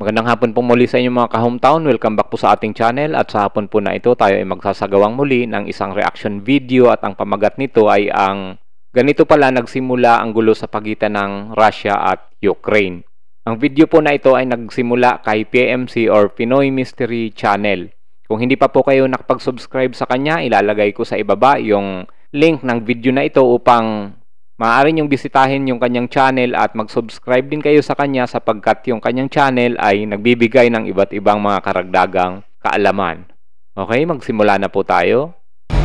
Magandang hapon po muli sa inyong mga ka-hometown. Welcome back po sa ating channel at sa hapon po na ito tayo ay magsasagawang muli ng isang reaction video at ang pamagat nito ay ang ganito pala nagsimula ang gulo sa pagitan ng Russia at Ukraine. Ang video po na ito ay nagsimula kay PMC or Pinoy Mystery Channel. Kung hindi pa po kayo nakapag-subscribe sa kanya, ilalagay ko sa ibaba yung link ng video na ito upang maaari niyong bisitahin yung kanyang channel at mag-subscribe din kayo sa kanya sapagkat yung kanyang channel ay nagbibigay ng iba't ibang mga karagdagang kaalaman. Okay, magsimula na po tayo.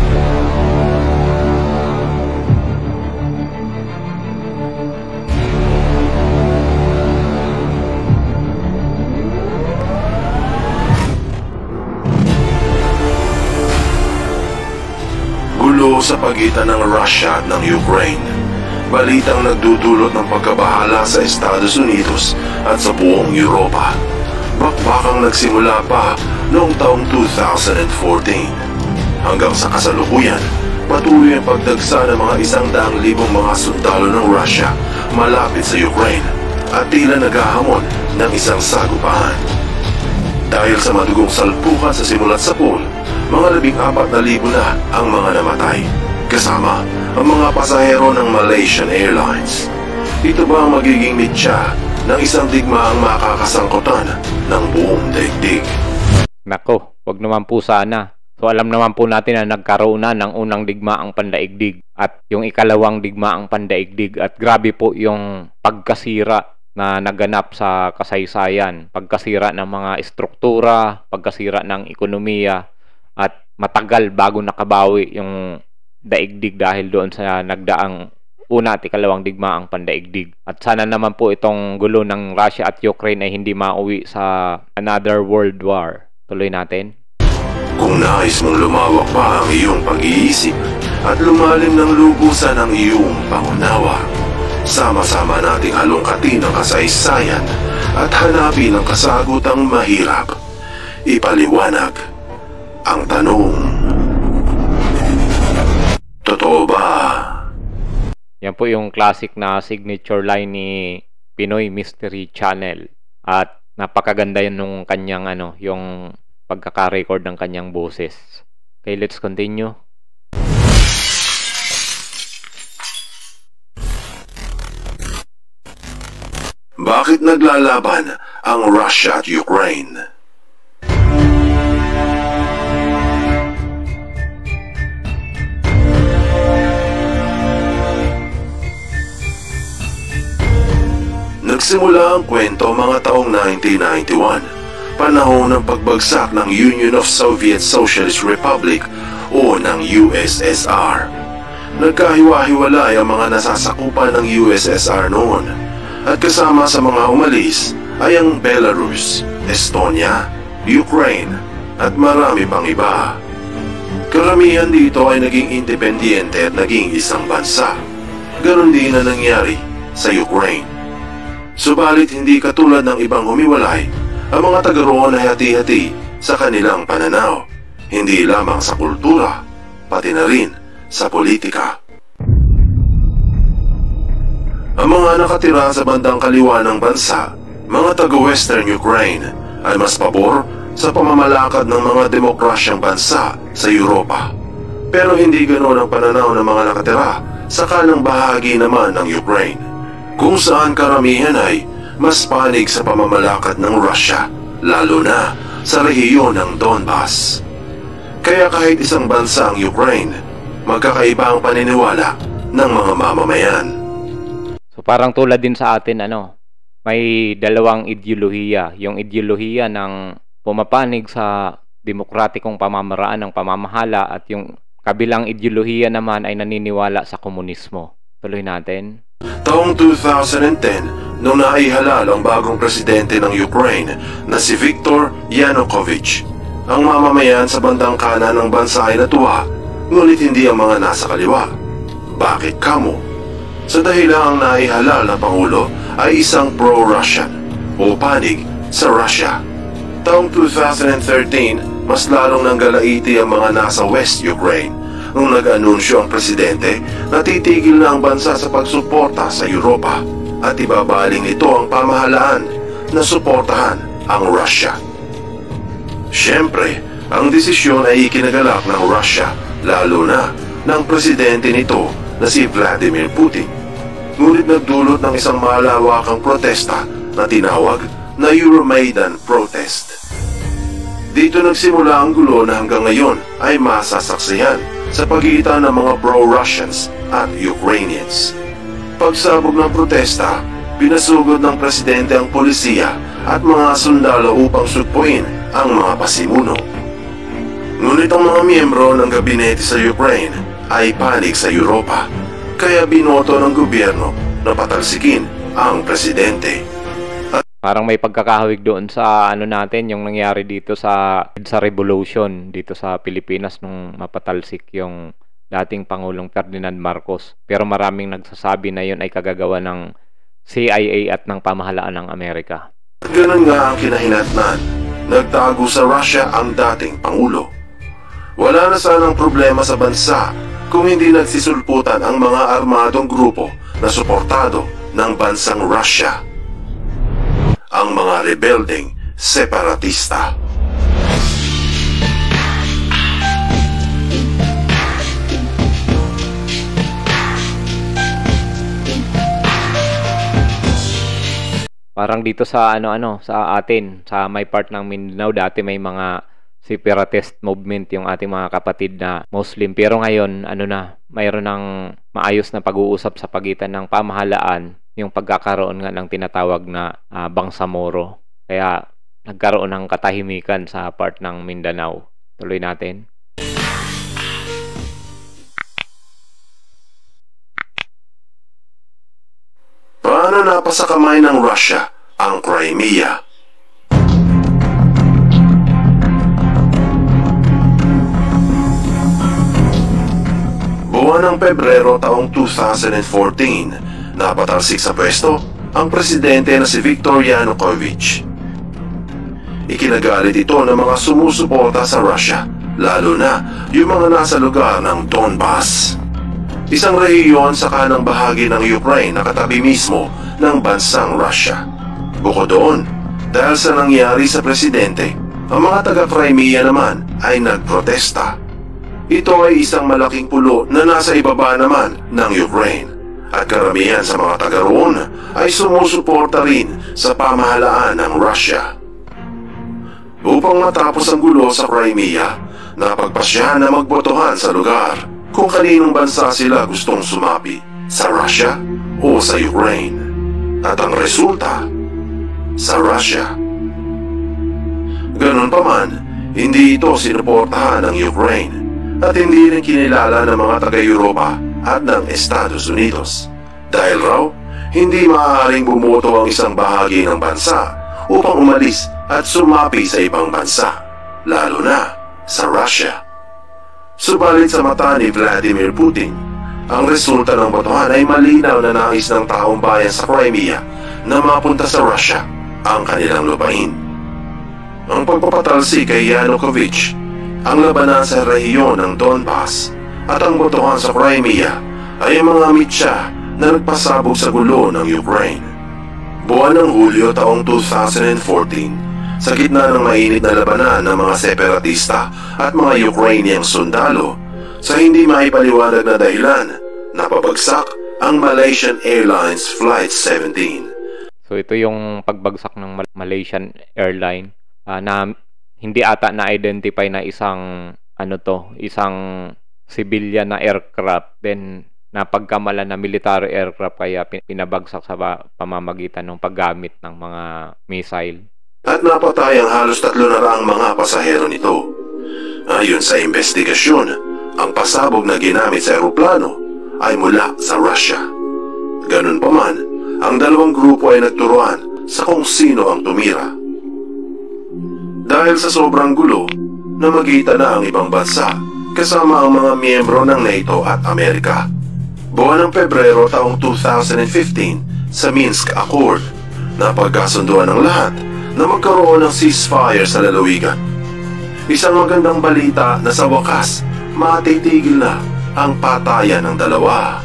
Gulo sa pagitan ng Russia at ng Ukraine. Balitang nagdudulot ng pagkabahala sa Estados Unidos at sa buong Europa. Bakbakang nagsimula pa noong taong 2014. Hanggang sa kasalukuyan, patuloy ang pagdagsa ng mga 100,000 mga sundalo ng Russia malapit sa Ukraine at tila naghahamon ng isang sagupahan. Dahil sa madugong salpukan sa simulat sa pool, mga 14,000 na ang mga namatay, kasama ang mga pasahero ng Malaysian Airlines. Ito ba ang magiging mitya ng isang digmaang makakasangkutan ng buong daigdig? Nako, wag naman po sana. So alam naman po natin na nagkaroon na ng unang digmaang pandaigdig at yung ikalawang digmaang pandaigdig at grabe po yung pagkasira na naganap sa kasaysayan, pagkasira ng mga estruktura, pagkasira ng ekonomiya at matagal bago nakabawi yung daigdig dahil doon sa nagdaang una at ikalawang digmaang pandaigdig. At sana naman po itong gulo ng Russia at Ukraine ay hindi mauwi sa another world war. Tuloy natin. Kung nais mong lumawak pa ang iyong pag-iisip at lumalim ng lubusan ang iyong pangunawa, sama-sama nating halongkatin ang kasaysayan at hanapin ang kasagutang mahirap. Ipaliwanag ang tanong. Totoo ba? Yan po yung classic na signature line ni Pinoy Mystery Channel. At napakaganda yan nung kanyang yung pagkaka-record ng kanyang boses. Okay, let's continue. Bakit naglalaban ang Russia at Ukraine? Nagsimula ang kwento mga taong 1991, panahon ng pagbagsak ng Union of Soviet Socialist Republic o ng USSR. Nagkahiwa-hiwalay ang mga nasasakupan ng USSR noon at kasama sa mga umalis ay ang Belarus, Estonia, Ukraine at marami pang iba. Karamihan dito ay naging independyente at naging isang bansa. Ganon din na nangyari sa Ukraine. Subalit hindi katulad ng ibang humiwalay, ang mga taga roon ay hati-hati sa kanilang pananaw, hindi lamang sa kultura, pati na rin sa politika. Ang mga nakatira sa bandang kaliwa ng bansa, mga taga-Western Ukraine, ay mas pabor sa pamamalakad ng mga demokrasyang bansa sa Europa. Pero hindi ganoon ang pananaw ng mga nakatira sa kanang bahagi naman ng Ukraine, kung saan karamihan ay mas panig sa pamamalakad ng Russia, lalo na sa rehiyon ng Donbas. Kaya kahit isang bansa ang Ukraine, magkakaiba ang paniniwala ng mga mamamayan. So parang tulad din sa atin, may dalawang ideolohiya. Yung ideolohiya ng pumapanig sa demokratikong pamamaraan ng pamamahala at yung kabilang ideolohiya naman ay naniniwala sa komunismo. Tuloy natin. Taong 2010, nung naihalal ang bagong presidente ng Ukraine na si Viktor Yanukovych, ang mamamayan sa bandang kanan ng bansa ay natuwa, ngunit hindi ang mga nasa kaliwa. Bakit kamo? Sa dahilang naihalal na pangulo ay isang pro-Russian o panig sa Russia. Taong 2013, mas lalong nanggalaiti ang mga nasa West Ukraine nung nag-anunsyo ang presidente na titigil na ang bansa sa pagsuporta sa Europa at ibabaling nito ang pamahalaan na suportahan ang Russia. Siyempre, ang desisyon ay ikinagalak ng Russia, lalo na ng presidente nito na si Vladimir Putin. Ngunit nagdulot ng isang malawakang protesta na tinawag na Euromaidan protest. Dito nagsimula ang gulo na hanggang ngayon ay masasaksihan sa pagitan ng mga pro-Russians at Ukrainians. Pagsabog ng protesta, pinasugod ng presidente ang polisiya at mga sundalo upang sugpuin ang mga pasimuno. Ngunit ang mga miyembro ng gabinete sa Ukraine ay panig sa Europa, kaya binoto ng gobyerno na patalsikin ang presidente. Parang may pagkakahawig doon sa ano natin, yung nangyari dito sa revolution dito sa Pilipinas nung mapatalsik yung dating Pangulong Ferdinand Marcos. Pero maraming nagsasabi na yun ay kagagawa ng CIA at ng pamahalaan ng Amerika. Ganun nga ang kinahinatnan. Nagtago sa Russia ang dating Pangulo. Wala na sanang problema sa bansa kung hindi nagsisulputan ang mga armadong grupo na suportado ng bansang Russia. Ang mga rebeldeng separatista. Parang dito sa sa atin, sa may part ng Mindanao, dati may mga separatist movement yung ating mga kapatid na Muslim. Pero ngayon, mayroon ng maayos na pag-uusap sa pagitan ng pamahalaan, yung pagkakaroon nga ng tinatawag na Bangsamoro. Kaya nagkaroon ng katahimikan sa part ng Mindanao. Tuloy natin. Paano napasa kamay ng Russia ang Crimea? Buwan ng Pebrero taong 2014, napatalsik sa pwesto ang presidente na si Viktor Yanukovych. Ikinagalit ito ng mga sumusuporta sa Russia, lalo na yung mga nasa lugar ng Donbas, isang rehiyon sa kanang bahagi ng Ukraine na katabi mismo ng bansang Russia. Bukod doon, dahil sa nangyari sa presidente, ang mga taga-Crimea naman ay nagprotesta. Ito ay isang malaking pulo na nasa ibaba naman ng Ukraine, at karamihan sa mga taga roon ay sumusuporta rin sa pamahalaan ng Russia. Upang matapos ang gulo sa Crimea, napagpasyahan na magbotohan sa lugar kung kaninong bansa sila gustong sumapi, sa Russia o sa Ukraine. At ang resulta, sa Russia. Ganun pa man, hindi ito sinuportahan ng Ukraine at hindi rin kinilala ng mga taga-Europa at ng Estados Unidos. Dahil raw, hindi maaaring bumoto ang isang bahagi ng bansa upang umalis at sumapi sa ibang bansa, lalo na sa Russia. Subalit sa mata ni Vladimir Putin, ang resulta ng botohan ay malinaw na nais ng taong bayan sa Crimea na mapunta sa Russia ang kanilang lupain. Ang pagpapatalsi kay Yanukovych, ang labanan sa rehiyon ng Donbas at ang botohan sa Crimea ay mga mitya na nagpasabog sa gulo ng Ukraine. Buwan ng Hulyo taong 2014, sa gitna ng mainit na labanan ng mga separatista at mga Ukrainian sundalo, sa hindi maipaliwanag na dahilan, napabagsak ang Malaysian Airlines Flight 17. So ito yung pagbagsak ng Malaysian Airline na hindi ata na-identify na isang isang civilian na aircraft, then napagkamalan na military aircraft, kaya pinabagsak sa pamamagitan ng paggamit ng mga missile. At napatay ang halos 300 mga pasahero nito. Ayon sa investigasyon, ang pasabog na ginamit sa eroplano ay mula sa Russia. Ganun pa man, ang dalawang grupo ay nagturuan sa kung sino ang tumira. Dahil sa sobrang gulo, namagita na ang ibang bansa kasama ang mga miyembro ng NATO at Amerika. Buwan ng Pebrero taong 2015 sa Minsk Accord, napagkasunduan ng lahat na magkaroon ng ceasefire sa lalawigan. Isang magandang balita na sa wakas matitigil na ang patayan ng dalawa.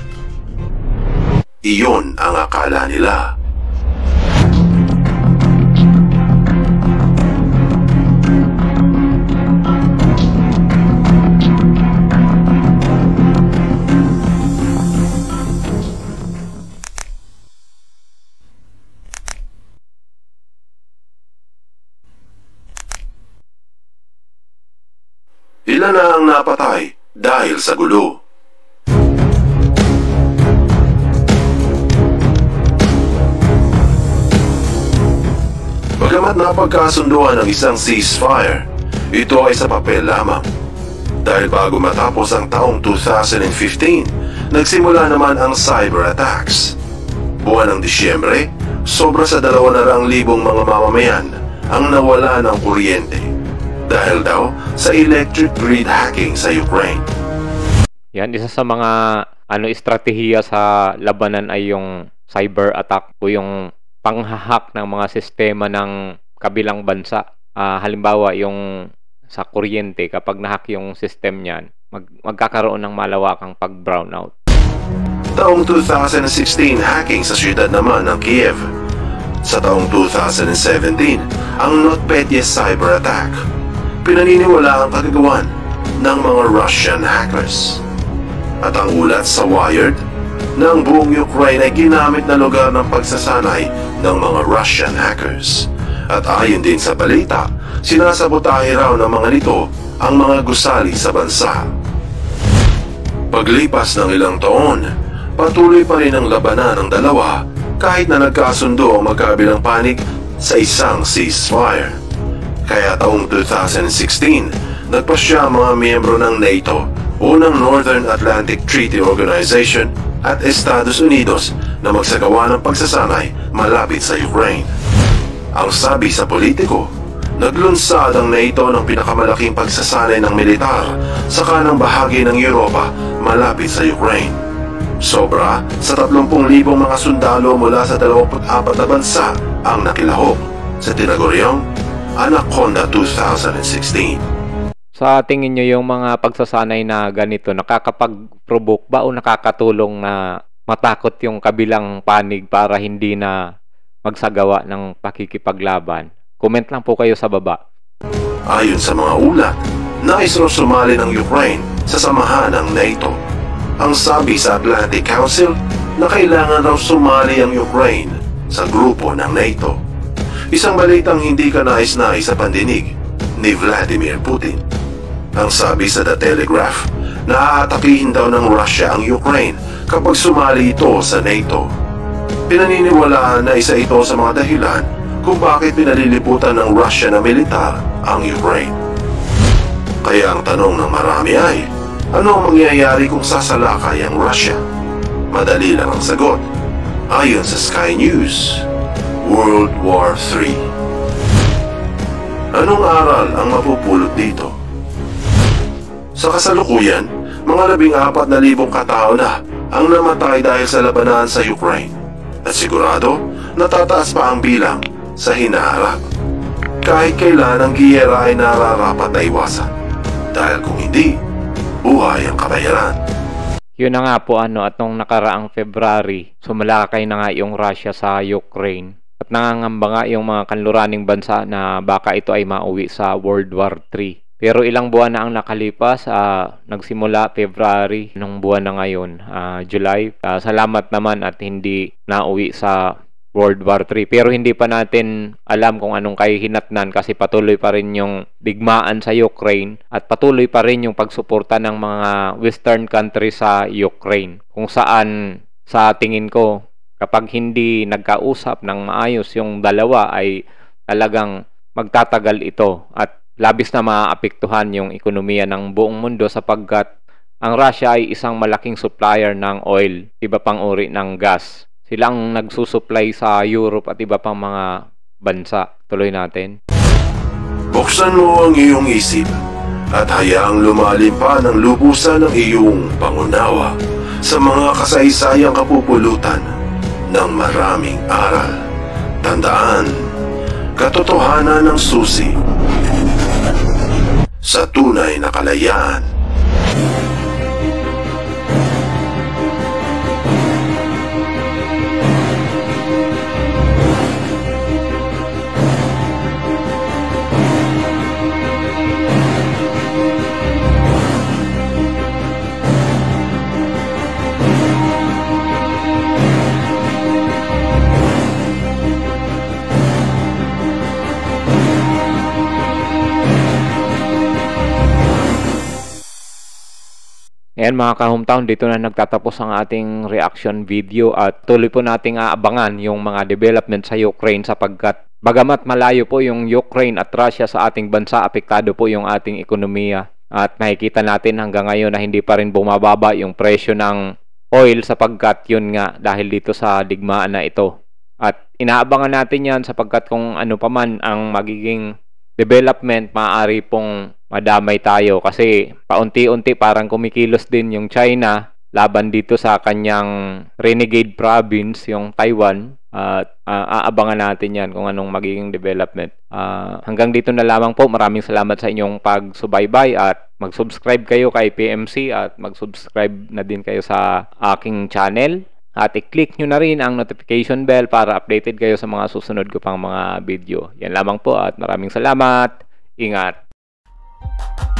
Iyon ang akala nila. napatay dahil sa gulo. Bagamat napagkasunduan ng isang ceasefire, ito ay sa papel lamang. Dahil bago matapos ang taong 2015, nagsimula naman ang cyber attacks. Buwan ng Disyembre, sobra sa 200,000 mga mamamayan ang nawala ng kuryente dahil daw sa electric grid hacking sa Ukraine. Yan, isa sa mga estratehiya sa labanan ay yung cyber attack o yung panghahack ng mga sistema ng kabilang bansa. Halimbawa, yung sa kuryente, kapag nahack yung system niyan, magkakaroon ng malawakang pag-brownout. Taong 2016, hacking sa siyudad naman ng Kiev. Sa taong 2017, ang NotPetya cyber attack. Pinaniniwala ang kagagawan ng mga Russian hackers. At ang ulat sa Wired na ang buong Ukraine ay ginamit na lugar ng pagsasanay ng mga Russian hackers. At ayon din sa balita, sinasabotahe raw ng mga nito ang mga gusali sa bansa. Paglipas ng ilang taon, patuloy pa rin ang labanan ng dalawa kahit na nagkasundo ang magkabilang panig sa isang ceasefire. Kaya taong 2016, nagpasya ang mga miyembro ng NATO o ng Northern Atlantic Treaty Organization at Estados Unidos na magsagawa ng pagsasanay malapit sa Ukraine. Ang sabi sa politiko, naglunsad ang NATO ng pinakamalaking pagsasanay ng militar sa kanang bahagi ng Europa malapit sa Ukraine. Sobra sa 30,000 mga sundalo mula sa 24 na bansa ang nakilahok sa tinaguriang Anaconda 2016. Sa tingin nyo yung mga pagsasanay na ganito, nakakapag-provoke ba o nakakatulong na matakot yung kabilang panig para hindi na magsagawa ng pakikipaglaban? Comment lang po kayo sa baba. Ayon sa mga ulat, nais raw sumali ng Ukraine sa samahan ng NATO. Ang sabi sa Atlantic Council na kailangan raw sumali ang Ukraine sa grupo ng NATO. Isang balitang hindi ka nais-nais sa pandinig ni Vladimir Putin. Ang sabi sa The Telegraph, naaatakihin daw ng Russia ang Ukraine kapag sumali ito sa NATO. Pinaniniwalaan na isa ito sa mga dahilan kung bakit pinaliliputan ng Russia na militar ang Ukraine. Kaya ang tanong ng marami ay, ano ang mangyayari kung sasalakay ang Russia? Madali lang ang sagot. Ayon sa Sky News, World War III. Anong aral ang mapupulot dito? Sa kasalukuyan, mga 14,000 katao na ang namatay dahil sa labanan sa Ukraine. At sigurado, natataas pa ang bilang sa hinaharap. Kahit kailan ang giyera ay nararapat na iwasan. Dahil kung hindi, buhay ang kabayaran. Yun na nga po at nung nakaraang February, sumalakay na nga yung Russia sa Ukraine. At nangangamba nga yung mga kanluraning bansa na baka ito ay mauwi sa World War III. Pero ilang buwan na ang nakalipas, nagsimula February, nung buwan na ngayon, July. Salamat naman at hindi nauwi sa World War III. Pero hindi pa natin alam kung anong kahihinatnan kasi patuloy pa rin yung digmaan sa Ukraine at patuloy pa rin yung pagsuporta ng mga Western countries sa Ukraine. Kung saan, sa tingin ko, kapag hindi nagkausap ng maayos yung dalawa ay talagang magtatagal ito at labis na maaapektuhan yung ekonomiya ng buong mundo sapagkat ang Russia ay isang malaking supplier ng oil, iba pang uri ng gas. Sila ang nagsusupply sa Europe at iba pang mga bansa. Tuloy natin. Buksan mo ang iyong isip at hayaang lumalim pa ng lubusan ng iyong pangunawa sa mga kasaysayang kapupulutan ng maraming aral. Tandaan, katotohanan ng susi sa tunay na kalayaan. Ayan mga ka-hometown, dito na nagtatapos ang ating reaction video at tuloy po nating aabangan yung mga development sa Ukraine sapagkat bagamat malayo po yung Ukraine at Russia sa ating bansa, apektado po yung ating ekonomiya. At makikita natin hanggang ngayon na hindi pa rin bumababa yung presyo ng oil sapagkat yun nga dahil dito sa digmaan na ito. At inaabangan natin yan sapagkat kung ano pa man ang magiging development, maaari pong madamay tayo kasi paunti-unti parang kumikilos din yung China laban dito sa kanyang renegade province, yung Taiwan. At aabangan natin yan kung anong magiging development. Hanggang dito na lamang po. Maraming salamat sa inyong pagsubaybay at mag-subscribe kayo kay PMC at mag-subscribe na din kayo sa aking channel. At i-click nyo na rin ang notification bell para updated kayo sa mga susunod ko pang mga video. Yan lamang po at maraming salamat. Ingat!